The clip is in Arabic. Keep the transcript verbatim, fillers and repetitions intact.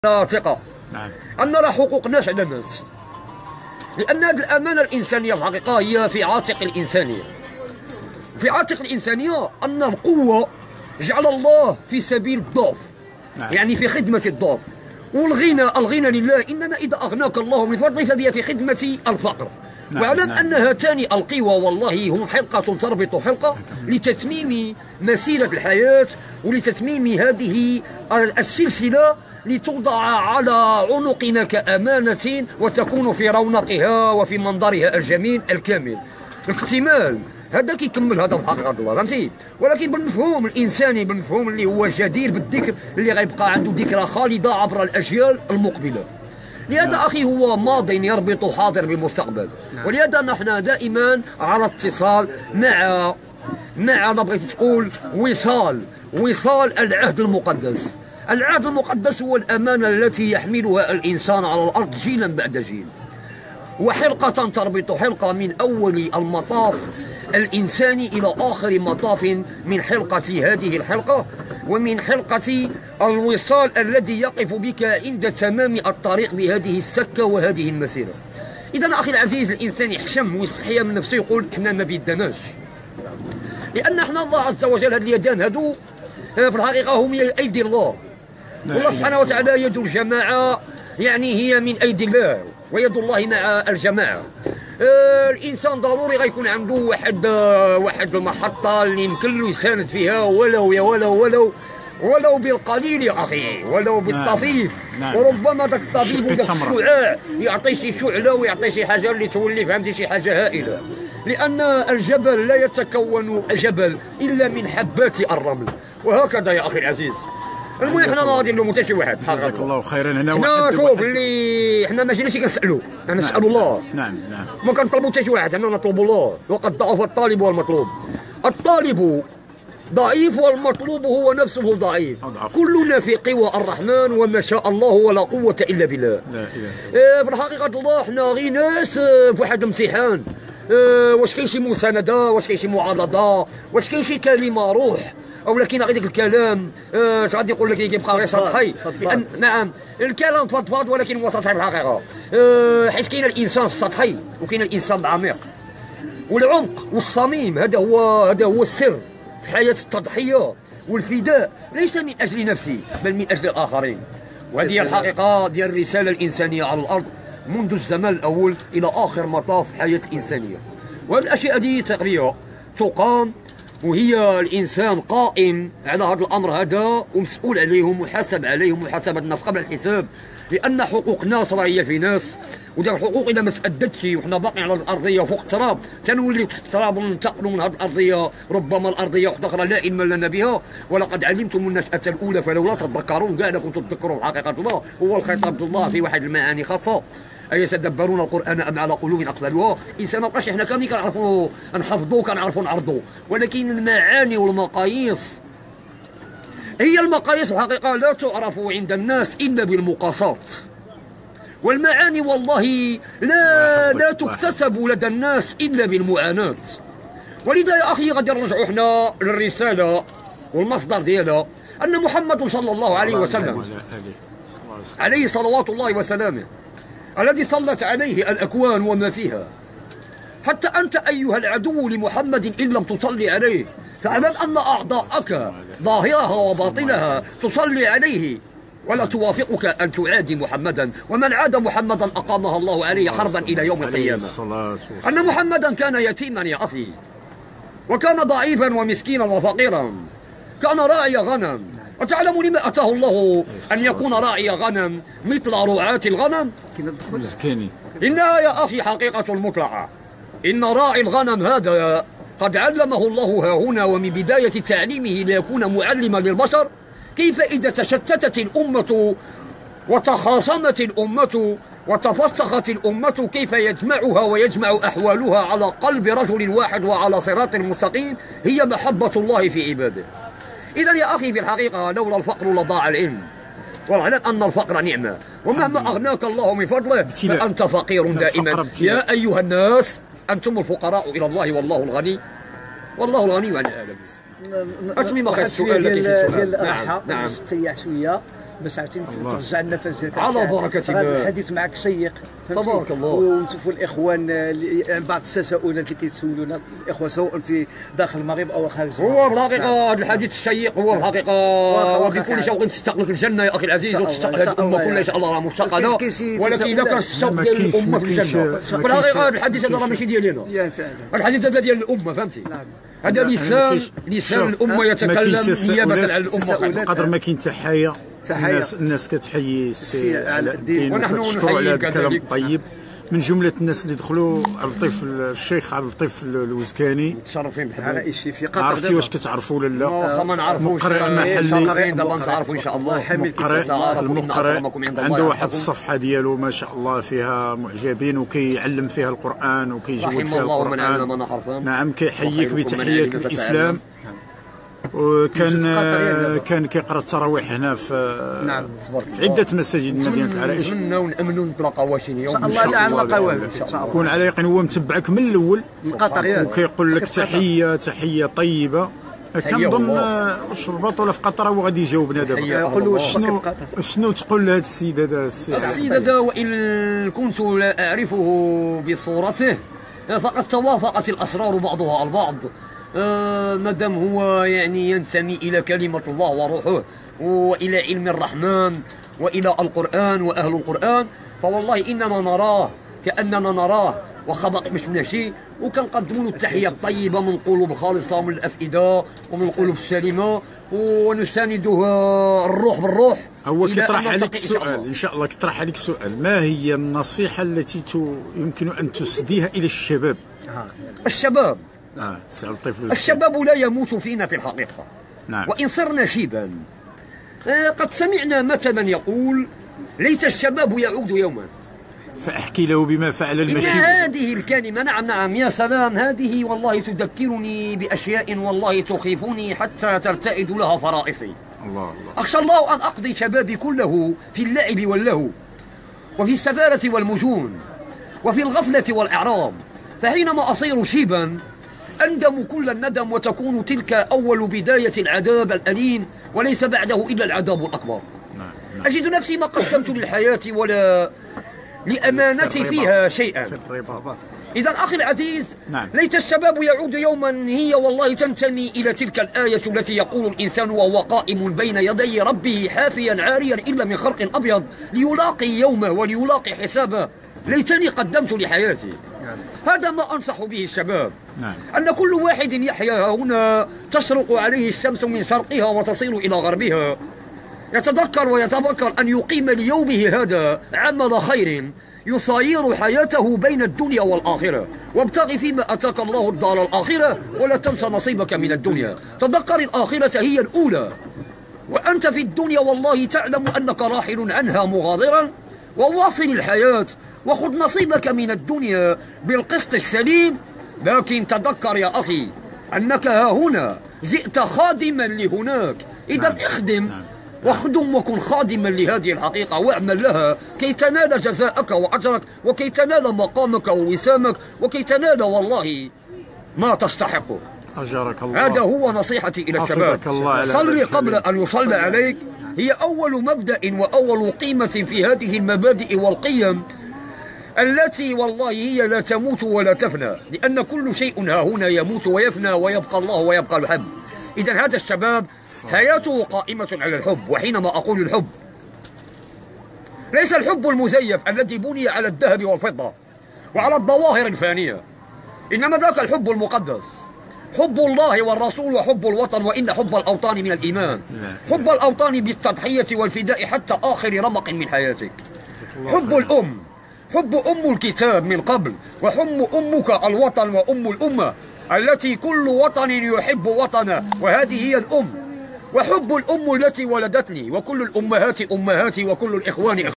ثقة. نعم. أن نرى حقوق الناس على الناس، لأن هذه الأمانة الإنسانية في الحقيقة هي في عاتق الإنسانية. في عاتق الإنسانية أن القوة جعل الله في سبيل الضعف. نعم. يعني في خدمة الضعف. والغنى الغنى لله، إنما إذا أغناك الله من فضله فهي في خدمة الفقر. نعم. واعلم نعم. أن هاتان القوى والله هم حلقة تربط حلقة لتتميم مسيرة الحياة ولتتميم هذه السلسلة لتوضع على عنقنا كأمانة وتكون في رونقها وفي منظرها الجميل الكامل. الاكتمال هذا كيكمل هذا بحقيقة الله، فهمتي؟ ولكن بالمفهوم الإنساني، بالمفهوم اللي هو جدير بالذكر، اللي غيبقى عنده ذكرى خالدة عبر الأجيال المقبلة. لهذا أخي هو ماض يربط حاضر بالمستقبل، ولهذا نحن دائما على اتصال مع مع بغيت تقول وصال وصال العهد المقدس. العهد المقدس هو الأمانة التي يحملها الإنسان على الأرض جيلا بعد جيل، وحلقة تربط حلقة من أول المطاف الإنساني إلى آخر مطاف من حلقة هذه الحلقة، ومن حلقة الوصال الذي يقف بك عند تمام الطريق بهذه السكة وهذه المسيرة. إذا أخي العزيز، الإنسان يحشم ويستحيا من نفسه يقول إحنا ما بيدناش، لأن إحنا الله عز وجل هذه اليدان هذو في الحقيقة هم أيدي الله، والله سبحانه وتعالى يد الجماعة يعني هي من أيدي الله، ويد الله مع الجماعة. آه الإنسان ضروري غيكون عنده واحد آه واحد المحطة اللي يمكن له يساند فيها، ولو يا ولو ولو ولو بالقليل يا أخي، ولو بالطفيف. نعم. وربما ذاك الطبيب وداك الشعاع يعطي شي شعلة ويعطي شي حاجة اللي تولي فهمتي شي حاجة هائلة، لأن الجبل لا يتكون جبل إلا من حبات الرمل، وهكذا يا أخي العزيز. المهم حنا غادي نلومو حتى شي واحد. جزاك الله خيرا. هنا حنا شوف اللي حنا ماشي ماشي كنسالوا، حنا نسالوا الله. نعم نعم. ما كنطلبوا حتى شي واحد، حنا نطلبوا الله. وقد ضعف الطالب والمطلوب. الطالب ضعيف والمطلوب هو نفسه ضعيف. كلنا في قوى الرحمن وما شاء الله ولا قوة إلا بالله. لا إله. في الحقيقة الله حنا غير ناس في واحد الامتحان. أه واش كاين شي مساندة، واش كاين شي معاضدة، واش كاين شي كلمة روح، او لكن غير داك الكلام اش غادي يقول لك كيبقى غير سطحي. نعم الكلام فضفاض ولكن هو سطحي في الحقيقة. أه حيت كاين الانسان السطحي وكاين الانسان العميق، والعمق والصميم هذا هو هذا هو السر في حياة التضحية والفداء، ليس من اجل نفسي بل من اجل الاخرين. وهذه هي الحقيقة ديال الرسالة الانسانية على الارض منذ الزمان الاول الى اخر مطاف حياة الانسانية. وهذه الاشياء هذه تقريبا تقام وهي الانسان قائم على هذا الامر هذا ومسؤول عليه ومحاسب عليه ومحاسبه الناس قبل الحساب، لان حقوق الناس راه هي في ناس، وديك الحقوق اذا ما تادتش وحنا باقيين على الارضيه وفوق التراب تنوليو تحت التراب وننتقلوا من هذه الارضيه ربما الارضيه واحده اخرى لا علم لنا بها. ولقد علمتم النشأة الاولى فلولا تذكرون، كاع كنتم تذكروا في حقيقه الله هو الخطاب الله في واحد المعاني خاصه. أيتدبرون القرآن أم على قلوب أقفالها؟ إنسان مابقاش حنا كاملين كنعرفوا نحفظوا كنعرفوا نعرضوا، ولكن المعاني والمقاييس هي المقاييس الحقيقة لا تعرف عند الناس إلا بالمقاسات، والمعاني والله لا لا تكتسب لدى الناس إلا بالمعاناة. ولذا يا أخي غادي نرجعوا حنا للرسالة والمصدر ديالها، أن محمد صلى الله عليه وسلم عليه صلوات الله وسلامه الذي صلت عليه الأكوان وما فيها، حتى أنت أيها العدو لمحمد إن لم تصلي عليه فاعلم أن أعضاءك ظاهرها وباطنها تصلي عليه ولا توافقك أن تعادي محمدا، ومن عاد محمدا أقامها الله عليه حربا إلى يوم القيامة. أن محمدا كان يتيما يا أخي، وكان ضعيفا ومسكينا وفقيرا، كان راعي غنم. وتعلم لما أتاه الله أن يكون راعي غنم مثل رعاة الغنم؟ إنها يا أخي حقيقة مطلقة. إن راعي الغنم هذا قد علمه الله ها هنا ومن بداية تعليمه ليكون معلما للبشر كيف إذا تشتتت الأمة وتخاصمت الأمة وتفسخت الأمة كيف يجمعها ويجمع أحوالها على قلب رجل واحد وعلى صراط مستقيم هي محبة الله في عباده. إذا يا أخي في الحقيقة لولا الفقر لضاع العلم، واعلم أن الفقر نعمة، ومهما أغناك الله من فضله فأنت فقير دائما. يا أيها الناس أنتم الفقراء إلى الله والله الغني والله الغني عن العالم. اسمي ما خير السؤال ديال السؤال. نعم نعم. تريح شوية باش عرفتي ترجع النفس ديالك على بركة الله. الحديث معك شيق تبارك الله. ونشوفوا الاخوان يعني بعض التساؤلات اللي كيتسولونا الاخوه سواء في داخل المغرب او خارج المغرب. هو بالحقيقه هذا الحديث الشيق هو بالحقيقه وبكل شوق تستقلك الجنه يا اخي العزيز، وتستقل الامه كلها ان شاء الله راه مشتقه، ولكن اذا كان الشوق ديال الامه في الجنه بالحقيقه هذا الحديث هذا راه ماشي ديالي انا، يا فعلا الحديث هذا ديال الامه فهمتي. هذا لسان لسان الامه يتكلم نيابه عن الامه. قدر ما كاين تحيه الناس الناس كتحيي على الدين ونحن ونشكروا على نحيي الكلام الطيب من جمله الناس اللي دخلوا. اللطيف الشيخ عبد اللطيف الوزكاني متشرفين بحضور عائشي في قطر. عرفتي واش كتعرفوا ولا لا؟ واخا ما نعرفوش مقرئ محلي دابا نتعرفوا ان شاء الله. المقرئ المقرئ عنده واحد الصفحه ديالو ما شاء الله فيها معجبين وكيعلم فيها القران وكيجود فيها القران. نعم كيحييك بتحيه الاسلام. وكان كان كيقرا التراويح هنا في نعم في عده مساجد مدينه العرائش. نتمنوا نامنوا نتلاقاو شي يوم ان شاء الله. لا نلقاو ان شاء الله. كون على يقين هو متبعك من الاول من قطر وكيقول لك تحيه تحيه طيبه. كنظن واش البطوله في قطر هو غادي يجاوبنا دابا. يقول له شنو شنو تقول لهذا السيد هذا السيد السيد هذا وان كنت لا اعرفه بصورته فقد توافقت الاسرار بعضها البعض. آه مادام هو يعني ينتمي إلى كلمة الله وروحه وإلى علم الرحمن وإلى القرآن وأهل القرآن، فوالله إننا نراه كأننا نراه وخبق مش من شيء، وكنقدموا له التحية الطيبة من قلوب خالصة ومن الأفئدة ومن القلوب السليمة، ونسانده الروح بالروح. هو كيطرح عليك السؤال إن شاء الله، كيطرح عليك السؤال: ما هي النصيحة التي يمكن أن تسديها إلى الشباب؟ الشباب آه الشباب لا يموت فينا في الحقيقة. نعم. وإن صرنا شيبا آه قد سمعنا مثلا يقول: ليت الشباب يعود يوما. فأحكي له بما فعل المشيب. إن هذه الكلمة نعم نعم يا سلام، هذه والله تذكرني بأشياء والله تخيفني حتى ترتئد لها فرائصي. الله الله. أخشى الله أن أقضي شبابي كله في اللعب واللهو وفي السفارة والمجون وفي الغفلة والإعراض، فحينما أصير شيبا أندم كل الندم وتكون تلك أول بداية العذاب الأليم وليس بعده إلا العذاب الأكبر. أجد نفسي ما قدمت للحياة ولا لأمانتي فيها شيئا. إذا أخي العزيز، نعم. ليت الشباب يعود يوما هي والله تنتمي إلى تلك الآية التي يقول الإنسان وهو قائم بين يدي ربه حافيا عاريا إلا من خلق أبيض ليلاقي يومه وليلاقي حسابه: ليتني قدمت لحياتي. هذا ما أنصح به الشباب. نعم. أن كل واحد يحيا هنا تشرق عليه الشمس من شرقها وتصير إلى غربها يتذكر ويتفكر أن يقيم ليومه هذا عمل خير يصاير حياته بين الدنيا والآخرة، وابتغ فيما أتاك الله الدار الآخرة ولا تنسى نصيبك من الدنيا. تذكر الآخرة هي الأولى، وأنت في الدنيا والله تعلم أنك راحل عنها مغادرا، وواصل الحياة وخذ نصيبك من الدنيا بالقسط السليم. لكن تذكر يا أخي أنك ها هنا جئت خادما لهناك، إذا نعم. اخدم نعم. واخدم وكن خادما لهذه الحقيقة واعمل لها كي تنال جزاءك وأجرك وكي تنال مقامك ووسامك وكي تنال والله ما تستحقه. أجرك الله. هذا هو نصيحتي إلى الشباب. صل قبل أن يصلى عليك هي أول مبدأ وأول قيمة في هذه المبادئ والقيم التي والله هي لا تموت ولا تفنى، لأن كل شيء ها هنا يموت ويفنى ويبقى الله ويبقى الحب. إذا هذا الشباب حياته قائمة على الحب، وحينما أقول الحب ليس الحب المزيف الذي بني على الذهب والفضة وعلى الظواهر الفانية، إنما ذاك الحب المقدس، حب الله والرسول وحب الوطن، وإن حب الأوطان من الإيمان. حب الأوطان بالتضحية والفداء حتى آخر رمق من حياتك. حب الأم، حب أم الكتاب من قبل، وحب أمك الوطن وأم الأمة التي كل وطن يحب وطنه، وهذه هي الأم. وحب الأم التي ولدتني، وكل الأمهات أمهاتي وكل الإخوان إخواني.